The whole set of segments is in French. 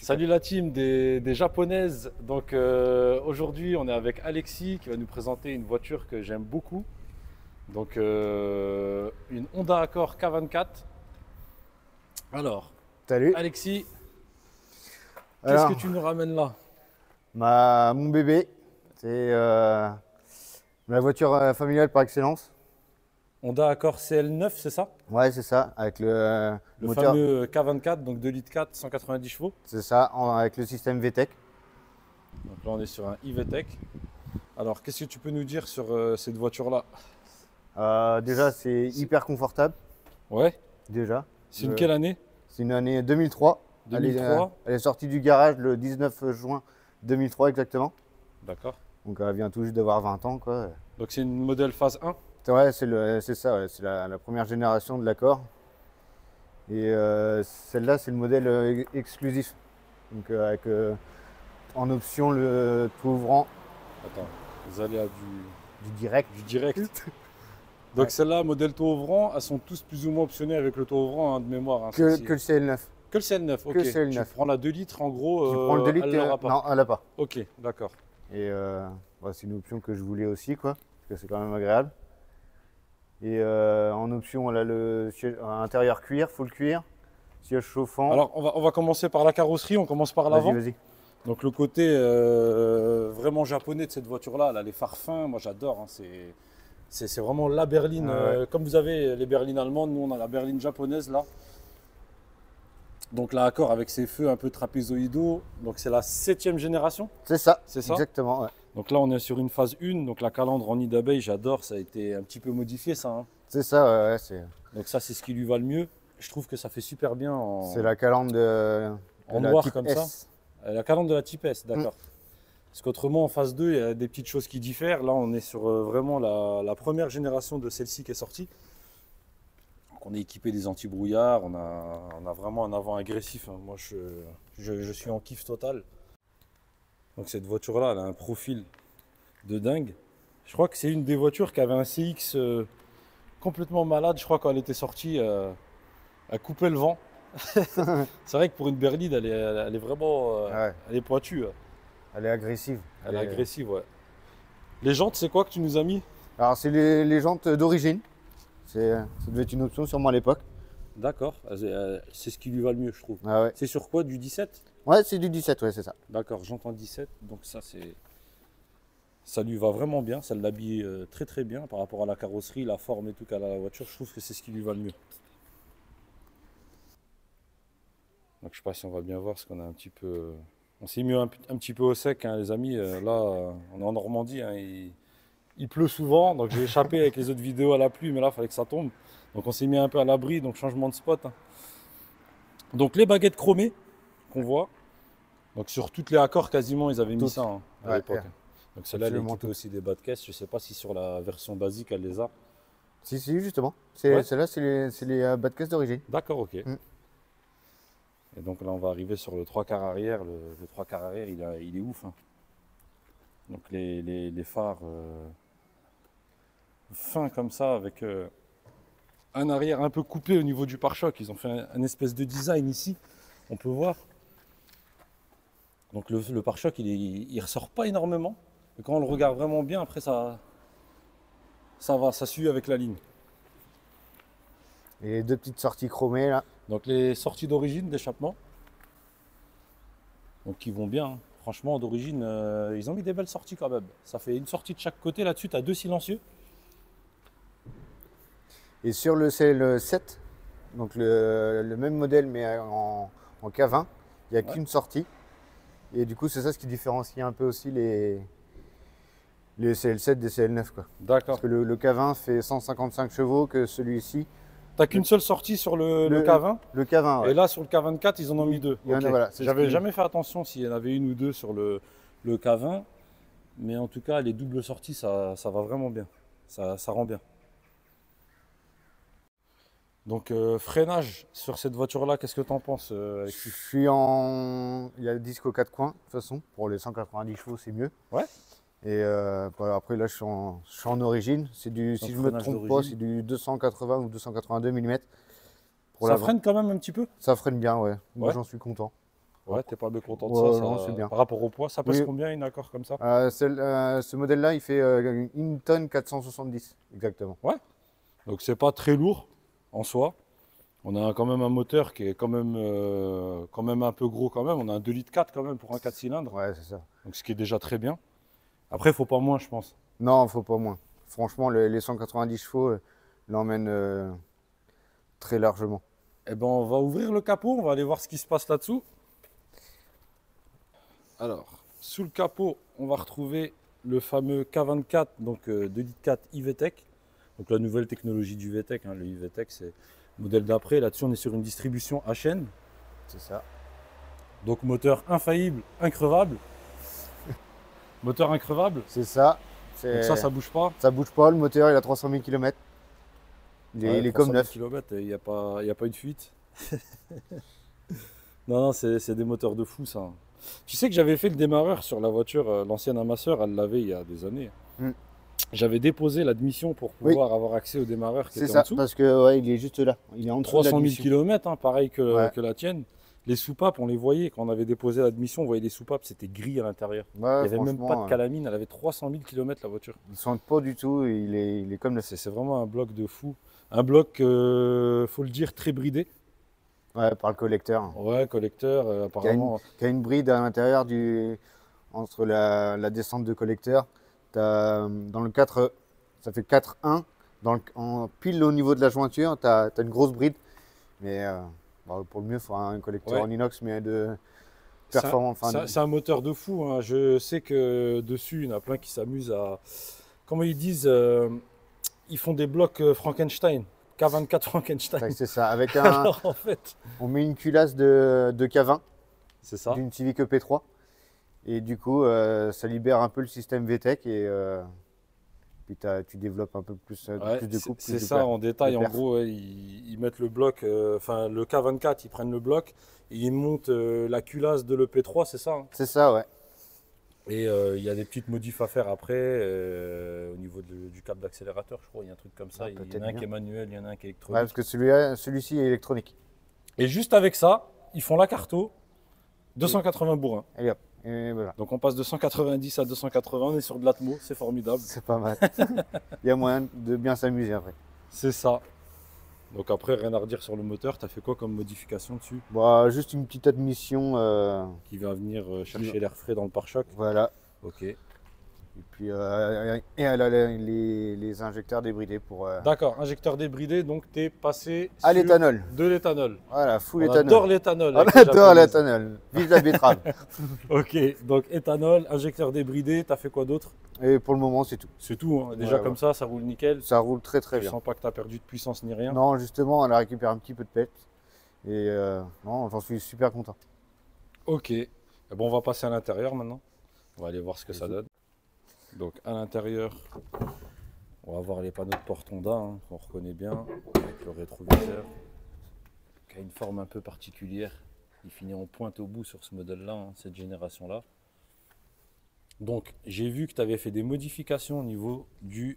Salut la team des japonaises. Donc aujourd'hui on est avec Alexis qui va nous présenter une voiture que j'aime beaucoup. Donc une Honda Accord K24. Alors Salut. Alexis, qu'est-ce que Alors, tu nous ramènes là? mon bébé, c'est la voiture familiale par excellence. Honda Accord CL9, c'est ça? Ouais, c'est ça, avec le Le moteur, fameux K24, donc 2 litres 4, 190 chevaux. c'est ça, avec le système VTEC. Donc là on est sur un iVTEC. Alors qu'est-ce que tu peux nous dire sur cette voiture là? Déjà, c'est hyper confortable, Ouais, déjà. c'est une quelle année? C'est une année 2003. 2003. Elle est sortie du garage le 19 juin 2003 exactement. D'accord. Donc elle vient tout juste d'avoir 20 ans, quoi. Donc c'est une modèle phase 1. Ouais, c'est ça, ouais, c'est la première génération de l'Accord. Et celle-là, c'est le modèle exclusif. Donc avec en option le tout ouvrant Attends, les aléas du direct. du direct. Donc Ouais. celles-là, modèle taux ouvrant, elles sont tous plus ou moins optionnées avec le taux ouvrant hein, de mémoire. Hein, Que, celle-ci. que le CL9. Que le CL9, ok. le CL9. Tu prends la 2 litres, en gros, Tu prends le 2 litres, elle l'aura pas. non, elle l'a pas. Ok, d'accord. Et c'est une option que je voulais aussi, quoi, parce que c'est quand même agréable. Et en option, elle a le siège intérieur cuir, full cuir, siège chauffant. Alors on va commencer par la carrosserie, on commence par Vas-y, l'avant. vas-y. Donc le côté vraiment japonais de cette voiture-là, là, les phares fins, moi j'adore. Hein, c'est vraiment la berline. Ah ouais. Comme vous avez les berlines allemandes, nous on a la berline japonaise là. Donc là, Accord avec ses feux un peu trapézoïdaux. Donc c'est la 7e génération. C'est ça, C'est ça. exactement. Ouais. Donc là, on est sur une phase 1. Donc la calandre en nid d'abeille, j'adore. Ça a été un petit peu modifié, ça. Hein. C'est ça, ouais, Donc ça, c'est ce qui lui va le mieux. Je trouve que ça fait super bien c'est la calandre en de la noir type comme S. ça. La calandre de la type S, d'accord. Parce qu'autrement, en phase 2, il y a des petites choses qui diffèrent. Là, on est sur vraiment la première génération de celle-ci qui est sortie. Donc on est équipé des anti-brouillards. On a vraiment un avant agressif. Hein. Moi, je suis en kiff total. Donc cette voiture-là, elle a un profil de dingue. Je crois que c'est une des voitures qui avait un CX complètement malade. Je crois quand elle était sortie, elle coupait le vent. C'est vrai que pour une berline, elle est vraiment Ouais, elle est pointue. Hein. elle est agressive. Elle est agressive, ouais. Les jantes, c'est quoi que tu nous as mis? Alors, c'est les jantes d'origine. Ça devait être une option sûrement à l'époque. D'accord, c'est ce qui lui va le mieux, je trouve. Ah ouais. C'est sur quoi? Du 17? Ouais, c'est du 17, ouais, c'est ça. D'accord, j'entends 17, donc ça lui va vraiment bien, ça l'habille très très bien par rapport à la carrosserie, la forme et tout qu'a la voiture, je trouve que c'est ce qui lui va le mieux. Donc je sais pas si on va bien voir parce qu'on a un petit peu. On s'est mis un petit peu au sec, hein, les amis. Là, on est en Normandie, hein, il pleut souvent, donc j'ai échappé avec les autres vidéos à la pluie, mais là, il fallait que ça tombe. Donc on s'est mis un peu à l'abri, donc changement de spot. Hein. Donc les baguettes chromées qu'on voit. Donc sur toutes les accords, quasiment, ils avaient mis Toutes. ça hein, à Ouais, l'époque. ouais. Donc celle-là, elle est Absolument équipée toutes. aussi des bas de caisse. Je sais pas si sur la version basique, elle les a. Si, justement. Ouais. Celle-là, c'est les bas de caisse d'origine. D'accord, ok. Mm. Et donc là, on va arriver sur le 3 quarts arrière. Le 3 quarts arrière, il est ouf. Hein. Donc les phares fins comme ça, avec un arrière un peu coupé au niveau du pare-choc. Ils ont fait un espèce de design ici, on peut voir. Donc le pare-choc, il ressort pas énormément. Et quand on le regarde vraiment bien, après ça va, ça suit avec la ligne. Et les deux petites sorties chromées, là. Donc les sorties d'origine d'échappement, donc qui vont bien. Hein. Franchement, d'origine, ils ont mis des belles sorties quand même. Ça fait une sortie de chaque côté. Là-dessus, tu as 2 silencieux. Et sur le CL7, donc le même modèle, mais en K20, il n'y a qu'une sortie. Et du coup, c'est ça ce qui différencie un peu aussi les CL7 des CL9, quoi. D'accord. Parce que le K20 fait 155 chevaux, que celui-ci. T'as qu'une seule sortie sur le K20. Le K20, ouais. Et là, sur le K24, ils en ont mis 2. Il y en a, Ok. voilà, c'est ce J'avais qui- jamais fait attention s'il y en avait une ou deux sur le K20. Mais en tout cas, les doubles sorties, ça va vraiment bien. Ça rend bien. Donc, freinage sur cette voiture-là, qu'est-ce que tu en penses, Je Alexis? suis en. Il y a le disque aux 4 coins, de toute façon. Pour les 190 chevaux, c'est mieux. Ouais. Et voilà, après, là, je suis en origine. C'est si je me freinage trompe pas, d'origine. c'est du 280 ou 282 mm. Ça freine quand même un petit peu? Ça freine bien, ouais. Moi, Ouais. j'en suis content. Ouais, t'es pas mécontent de Ouais, ça, non, c'est bien. par rapport au poids, ça pèse Oui. combien une accord comme ça? Ce modèle-là, il fait 1 tonne 470, exactement. Donc c'est pas très lourd en soi. On a quand même un moteur qui est quand même un peu gros quand même. On a un 2,4 litres quand même pour un 4 cylindres. Ouais, c'est ça. Donc ce qui est déjà très bien. Après, il faut pas moins, je pense. Non, faut pas moins. Franchement, les 190 chevaux l'emmènent très largement. Eh ben, on va ouvrir le capot, on va aller voir ce qui se passe là-dessous. Alors, sous le capot, on va retrouver le fameux K24, donc 2,4 litres iVTEC. Donc la nouvelle technologie du VTEC, hein. Le iVTEC, c'est le modèle d'après. Là-dessus, on est sur une distribution HN. C'est ça. Donc moteur infaillible, increvable. Moteur increvable. C'est ça. Donc ça bouge pas. Ça bouge pas, le moteur il a 300 000 km. Il est comme neuf. Km, il n'y a pas une fuite. Non, c'est des moteurs de fou ça. Tu sais que j'avais fait le démarreur sur la voiture, l'ancienne à ma soeur, elle l'avait il y a des années. Mm. J'avais déposé l'admission pour pouvoir avoir accès au démarreur qui C'est était ça, en dessous. parce que ouais, il est juste là. Il est en dessous de 300 000 l'admission. km, hein, pareil Ouais. que la tienne. Les soupapes, on les voyait quand on avait déposé l'admission, on voyait les soupapes, c'était gris à l'intérieur. Ouais, Il n'y avait même pas franchement, de calamine, elle avait 300 000 km la voiture. il sent pas du tout, il est comme neuf. C'est vraiment un bloc de fou. Un bloc, faut le dire, très bridé. Ouais, par le collecteur. Ouais, collecteur, apparemment. Qui a une bride à l'intérieur entre la descente de collecteur. Dans le 4, ça fait 4-1. Pile au niveau de la jointure, tu as une grosse bride. Mais pour le mieux, il faut un collecteur en inox, mais de performant. C'est un moteur de fou, hein. Je sais que dessus, il y en a plein qui s'amusent à. Comment ils disent ils font des blocs Frankenstein. K24 Frankenstein. Ouais, c'est ça. Avec Alors, en fait, on met une culasse de K20 c'est ça. d'une Civic EP3. Et du coup, ça libère un peu le système VTEC et puis tu développes un peu plus, Ouais, plus de coupe. c'est ça en détail. En gros, ouais, ils mettent le bloc, enfin le K24, ils prennent le bloc et ils montent la culasse de l'EP3, c'est ça, hein. C'est ça, ouais. Et il y a des petites modifs à faire après au niveau du câble d'accélérateur, je crois. Il y a un truc comme ça. Ah, Il y en peut-être a un bien. qui est manuel, il y en a un qui est Ouais, électronique. parce que celui-ci est électronique. Et juste avec ça, ils font la carto 280 bourrins. Allez hop, et voilà. Donc on passe de 190 à 280, on est sur de l'atmo, c'est formidable. C'est pas mal. Il y a moyen de bien s'amuser après. C'est ça. Donc après, rien à redire sur le moteur, tu as fait quoi comme modification dessus? Bon, juste une petite admission. Qui va venir chercher l'air frais dans le pare-choc. Voilà. Ok. Et puis elle a les injecteurs débridés pour. D'accord, injecteur débridé, donc tu es passé À sur l'éthanol. de l'éthanol. Voilà, full On éthanol. adore l'éthanol. On avec les adore Japonaises. l'éthanol. Vive la betterave. Ok, donc éthanol, injecteur débridé, tu as fait quoi d'autre? Et pour le moment, c'est tout. C'est tout, hein. Déjà Ouais, comme ça roule nickel. Ça roule très très Je bien. sens pas que tu as perdu de puissance ni rien. Non, justement, elle a récupéré un petit peu de pète. Et non, j'en suis super content. Ok, eh bon, on va passer à l'intérieur maintenant. On va aller voir ce que ça donne. Donc à l'intérieur, on va voir les panneaux de porte Honda, hein, qu'on reconnaît bien, avec le rétroviseur, qui a une forme un peu particulière. Il finit en pointe au bout sur ce modèle-là, hein, cette génération-là. Donc j'ai vu que tu avais fait des modifications au niveau de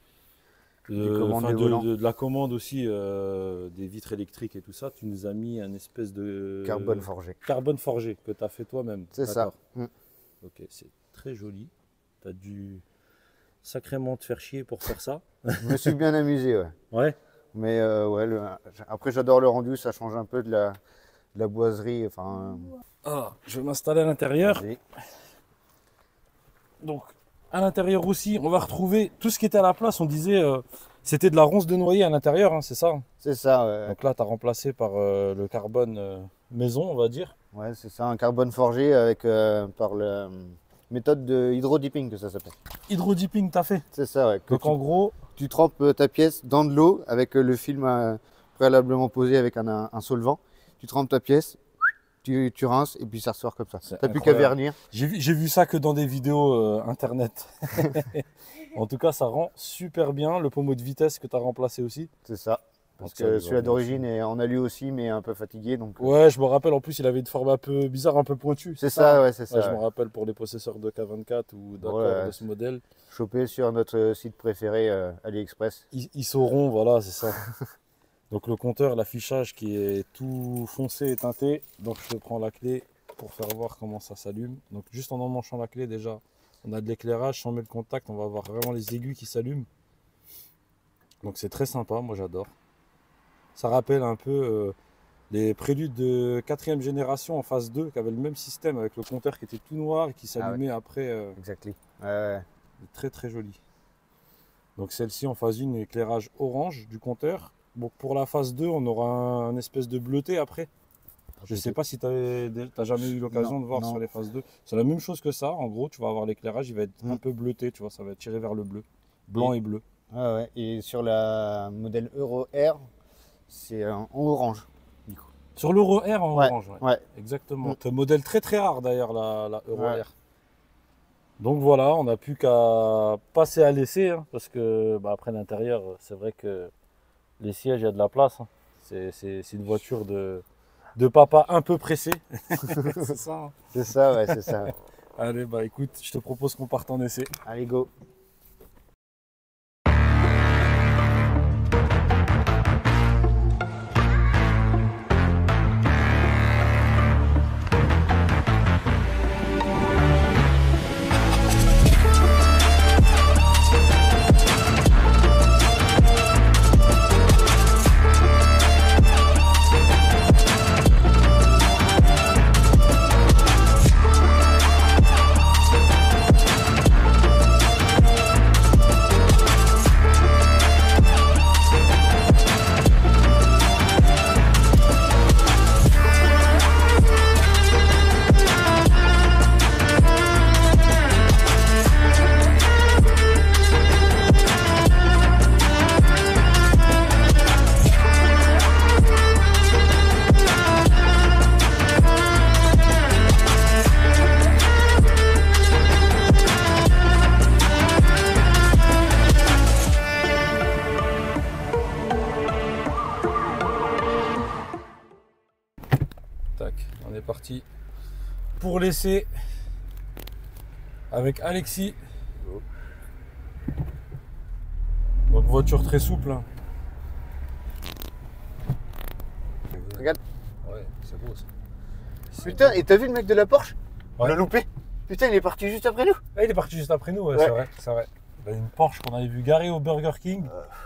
la commande aussi, des vitres électriques et tout ça. Tu nous as mis un espèce de Carbone forgé. carbone forgé que tu as fait toi-même. C'est ça. D'accord. Ok, c'est très joli. Tu as dû sacrément te faire chier pour faire ça. Je me suis bien amusé, ouais. Ouais. Mais ouais, après j'adore le rendu, ça change un peu de la boiserie. Enfin, Ah, je vais m'installer à l'intérieur. vas-y. Donc, à l'intérieur aussi, on va retrouver tout ce qui était à la place. On disait, c'était de la ronce de noyer à l'intérieur, hein, c'est ça? C'est ça, ouais. Donc là, tu as remplacé par le carbone maison, on va dire. Ouais, c'est ça, un carbone forgé avec par la méthode de hydro-dipping que ça s'appelle. Hydro-dipping, tu as fait. C'est ça, ouais. Que Donc en gros, tu trempes ta pièce dans de l'eau avec le film préalablement posé avec un solvant. Tu trempes ta pièce, tu rinces et puis ça ressort comme ça. C'est T'as plus qu'à incroyable. vernir. j'ai vu ça que dans des vidéos internet. En tout cas, ça rend super bien. Le pommeau de vitesse que tu as remplacé aussi. C'est ça. Parce Donc ça, que les celui-là organes d'origine est en alu aussi, mais un peu fatigué. Donc Ouais, je me rappelle, en plus, il avait une forme un peu bizarre, un peu pointue. c'est ça, ouais, c'est Ouais, ça. je me ouais. rappelle pour les possesseurs de K24 ou d'accord Ouais. de ce modèle. Chopé sur notre site préféré AliExpress. Ils sauront, voilà, c'est ça. Donc le compteur, l'affichage qui est tout foncé et teinté. Donc je prends la clé. pour faire voir comment ça s'allume. Donc juste en emmanchant la clé déjà, on a de l'éclairage. Si on met le contact, on va avoir vraiment les aiguilles qui s'allument. Donc c'est très sympa, moi j'adore. Ça rappelle un peu les préludes de 4e génération en phase 2 qui avaient le même système avec le compteur qui était tout noir et qui s'allumait après. Exactement. Très très joli. Donc celle-ci en phase 1, éclairage orange du compteur. Bon, pour la phase 2, on aura un espèce de bleuté après. Je ne sais pas si tu n'as jamais eu l'occasion de voir sur les phases 2. C'est la même chose que ça. En gros, tu vas avoir l'éclairage, il va être un peu bleuté, tu vois, ça va être tiré vers le bleu. Blanc et bleu. Et sur la modèle Euro R, c'est en orange. Du coup. Sur l'Euro R en orange, ouais. Exactement. C'est un modèle très très rare d'ailleurs, la Euro R. Donc voilà, on n'a plus qu'à passer à l'essai, hein, parce que après l'intérieur, c'est vrai que les sièges, il y a de la place. Hein. C'est une voiture de papa un peu pressé. C'est ça. Hein. C'est ça, ouais, c'est ça. Allez, écoute, je te propose qu'on parte en essai. Allez, go. On est parti pour l'essai avec Alexis. Donc voiture très souple. Hein. Regarde. Ouais, c'est beau ça. Putain, et t'as vu le mec de la Porsche? Ouais. On l'a loupé. Putain, il est parti juste après nous. Ah, il est parti juste après nous, ouais. C'est vrai. Il a une Porsche qu'on avait vu garée au Burger King.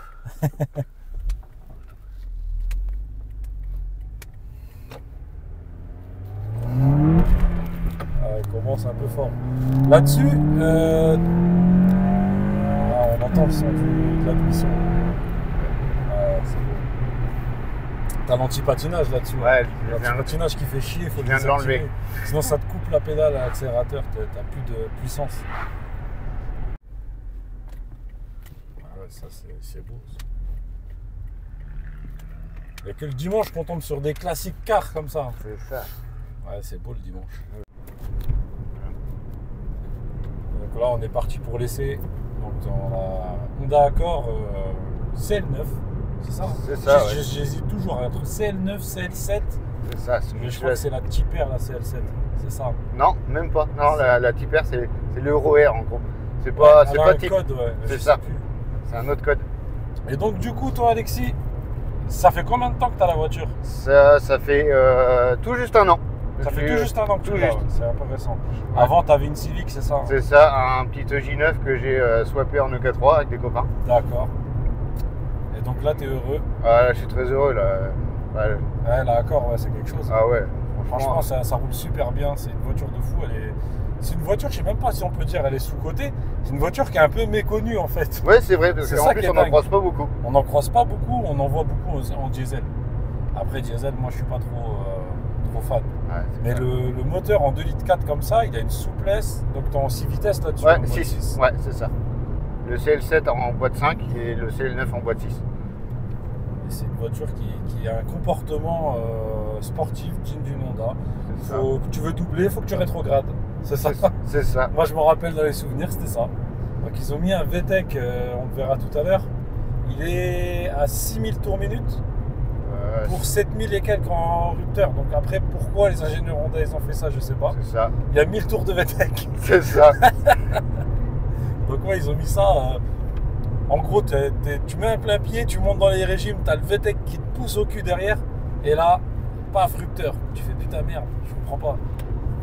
Il commence un peu fort. Là-dessus, on entend le son de la cuisson. C'est beau. T'as l'anti-patinage là-dessus. Ouais, l'anti-patinage qui fait chier, il faut bien l'enlever. Sinon ça te coupe la pédale à l'accélérateur, t'as plus de puissance. Ah ouais, ça c'est beau. Il n'y a que le dimanche qu'on tombe sur des classiques cars comme ça. C'est ça. Ouais, c'est beau le dimanche. Donc là, on est parti pour l'essai. Donc dans la Honda Accord CL9, c'est ça? C'est ça. J'hésite toujours entre CL9, CL7. C'est ça. Mais je crois que c'est la Tipper, la CL7. C'est ça? Non, même pas. Non, la Tipper, c'est l'Euro R en gros. C'est pas, ouais, c'est pas Tipper. Code, ouais. C'est ça. C'est un autre code. Et donc du coup, toi, Alexis, ça fait combien de temps que tu as la voiture? Ça fait tout juste un an. Ça fait tout juste un an que tu l'as, c'est un peu récent. Ouais. Avant, tu avais une Civic, c'est ça? C'est ça, un petit J9 que j'ai swappé en EK3 avec des copains. D'accord. Et donc là, tu es heureux? Ah, je suis très heureux là. Ouais, la Accord, ouais, c'est quelque chose. Ah ouais. Franchement, ça roule super bien. C'est une voiture de fou. C'est une voiture, je sais même pas si on peut dire, elle est sous-cotée. C'est une voiture qui est un peu méconnue en fait. Ouais, c'est vrai, parce qu'en plus, on n'en croise pas beaucoup. On n'en croise pas beaucoup, on en voit beaucoup en diesel. Après, diesel, moi, je suis pas trop fan. Ouais, mais le moteur en 2,4 litres comme ça, il a une souplesse. Donc, tu es en 6 vitesses là-dessus. Ouais, 6. Ouais, c'est ça. Le CL7 en boîte 5 et le CL9 en boîte 6. Et c'est une voiture qui a un comportement sportif digne d'une Honda. Tu veux doubler, il faut que tu rétrogrades. C'est ça. C'est ça. Moi, je me rappelle dans les souvenirs, c'était ça. Donc, ils ont mis un VTEC, on le verra tout à l'heure. Il est à 6000 tours minute pour 7000 et quelques en rupteur. Donc, après, pourquoi les ingénieurs Honda ils ont fait ça, je sais pas. C'est ça. Il y a 1000 tours de VTEC. C'est ça. Donc, ouais, ils ont mis ça. En gros, tu mets un plein pied, tu montes dans les régimes, tu as le VTEC qui te pousse au cul derrière. Et là, paf, rupteur. Tu fais putain merde, je comprends pas.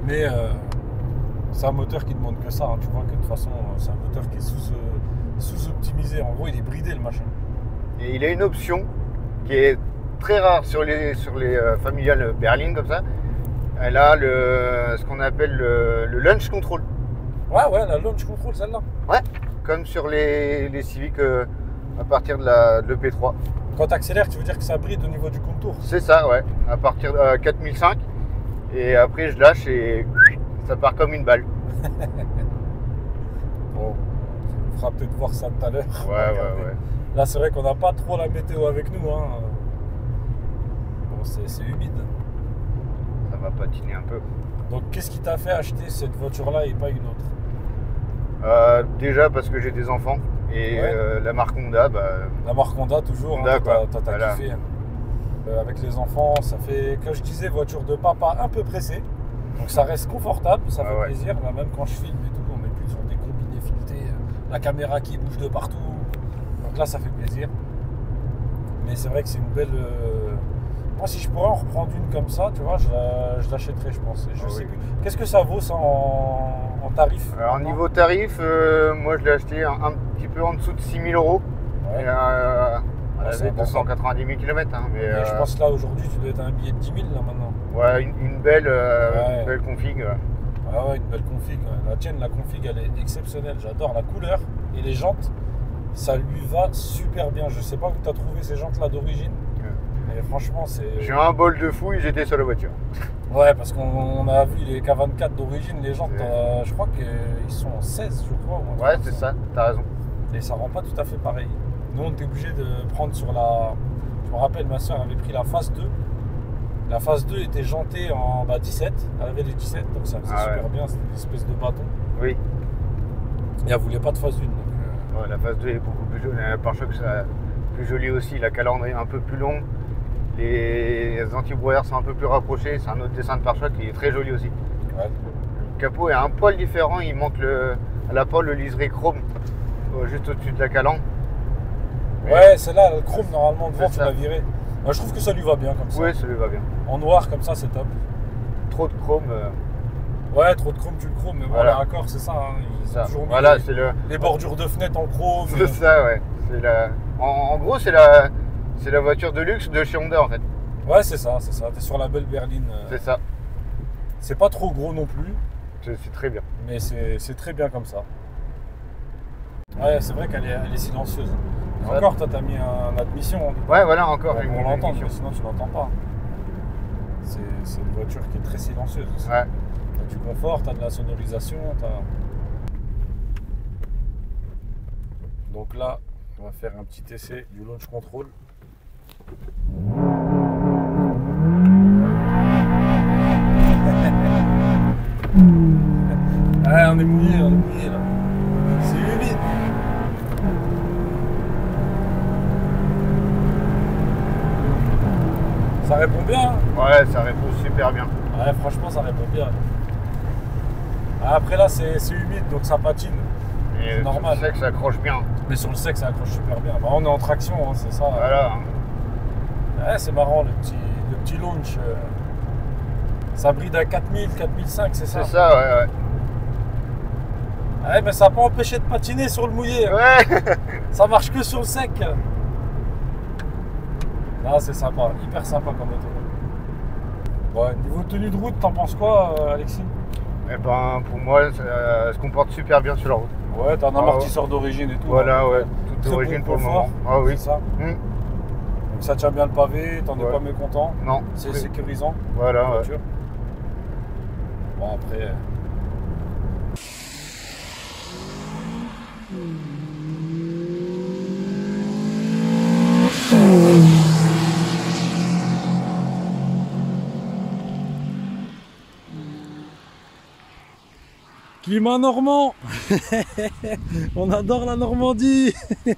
Mais c'est un moteur qui demande que ça. Hein. Tu vois que de toute façon, c'est un moteur qui est sous-optimisé. En gros, il est bridé le machin. Et il a une option qui est très rare sur les familiales berlines comme ça. Elle a ce qu'on appelle le launch control. Ouais, la launch control, celle-là. Ouais, comme sur les Civic à partir de l'EP3. Quand tu accélères, tu veux dire que ça bride au niveau du contour? C'est ça, ouais. À partir de 4005. Et après, je lâche et ça part comme une balle. Bon, on fera peut-être voir ça tout à l'heure. Ouais. Là, c'est vrai qu'on n'a pas trop la météo avec nous. Hein. Bon, c'est humide. Ça va patiner un peu. Donc, qu'est-ce qui t'a fait acheter cette voiture-là et pas une autre? Déjà parce que j'ai des enfants. Et la marque Honda, la marque Honda, toujours. Honda, hein, t'as voilà. kiffé. Avec les enfants, ça fait, comme je disais, voiture de papa un peu pressée. Donc ça reste confortable, ça fait plaisir. Là, même quand je filme et tout, on est plus sur des combinés filetés, la caméra qui bouge de partout. Donc là, ça fait plaisir. Mais c'est vrai que c'est une belle. Moi, si je pourrais en reprendre une comme ça, tu vois, je l'achèterais, je pense. Je sais plus. Qu'est-ce que ça vaut ça en tarif? Alors, niveau tarif, moi je l'ai acheté un petit peu en dessous de 6 000 €. Ouais. Et, elle avait 290 000 km. Hein, mais je pense que là, aujourd'hui, tu dois être à un billet de 10 000 là maintenant. Ouais, une belle config. Ah ouais, une belle config. La tienne, la config, elle est exceptionnelle. J'adore la couleur et les jantes. Ça lui va super bien. Je sais pas où tu as trouvé ces jantes là d'origine. Mais franchement, c'est. J'ai un bol de fouille, j'étais sur la voiture. Ouais, parce qu'on a vu les K24 d'origine, les jantes, je crois qu'ils sont en 16, je crois. Ouais, c'est ça, t'as raison. Et ça rend pas tout à fait pareil. Nous, on était obligé de prendre sur la. Je me rappelle, ma soeur avait pris la phase 2. La phase 2 était jantée en 17. Elle avait les 17, donc ça faisait super bien. C'était une espèce de bâton. Oui. Et elle voulait pas de phase 1. Donc, ouais, la phase 2 est beaucoup plus jolie. Le pare-choc, c'est plus joli aussi. La calandre est un peu plus longue. Les anti-brouillards sont un peu plus rapprochés. C'est un autre dessin de pare-choc qui est très joli aussi. Ouais. Le capot est un poil différent. Il manque à la pole le liseré chrome juste au-dessus de la calandre. Ouais, c'est là, le chrome normalement devant, tu l'as viré. Moi, je trouve que ça lui va bien comme ça. Oui, ça lui va bien. En noir comme ça, c'est top. Trop de chrome. Ouais, trop de chrome, tu le chrome, mais voilà, raccord, c'est ça. Hein. Ça. Toujours voilà, c'est les bordures de fenêtre en chrome. C'est ça, ouais. En gros, c'est la voiture de luxe de chez Honda en fait. Ouais, c'est ça. T'es sur la belle berline. C'est ça. C'est pas trop gros non plus. C'est très bien. Mais c'est très bien comme ça. Ouais, c'est vrai qu'elle est silencieuse. Ouais. Encore, toi, t'as mis un admission. Ouais, voilà, encore. On l'entend, mais sinon, tu l'entends pas. C'est une voiture qui est très silencieuse aussi. Ouais. T'as du confort, t'as de la sonorisation. Donc là, on va faire un petit essai du launch control. Ouais, on est mouillé là. C'est humide. Ça répond bien. Hein. Ouais, ça répond super bien. Ouais, franchement, ça répond bien. Après là, c'est humide, donc ça patine. C'est normal. Sur le sec, ça accroche bien. Mais sur le sec, ça accroche super bien. Bah, on est en traction, hein, c'est ça. Voilà. Ouais, c'est marrant, le petit launch. Ça bride à 4000, 4005, c'est ça? C'est ça, ouais. Ouais, mais ça n'a pas empêché de patiner sur le mouillé. Ouais. Ça marche que sur le sec. Là, c'est sympa, hyper sympa comme auto. Ouais, niveau tenue de route, t'en penses quoi, Alexis? Eh ben, pour moi, ça se comporte super bien sur la route. Ouais, t'as un amortisseur d'origine et tout. Voilà, hein, ouais, toute d'origine pour le moment. Ah oui, c'est ça. Donc ça tient bien le pavé, t'en es pas mécontent. Non. C'est sécurisant. Voilà, voiture. Bon, après. Climat normand. On adore la Normandie.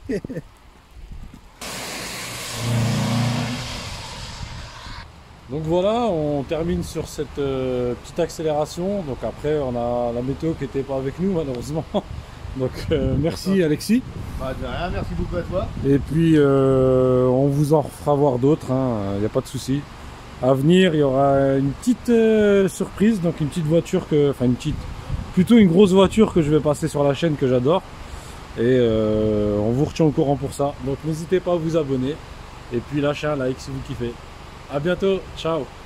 Donc voilà, on termine sur cette petite accélération. Donc après, on a la météo qui n'était pas avec nous malheureusement. Donc merci Alexis. Bah de rien, merci beaucoup à toi. Et puis on vous en refera voir d'autres, il n'y a pas de souci. À venir, il y aura une petite surprise, donc une petite voiture enfin plutôt une grosse voiture que je vais passer sur la chaîne que j'adore. Et on vous retient au courant pour ça. Donc n'hésitez pas à vous abonner et puis lâchez un like si vous kiffez. À bientôt, ciao.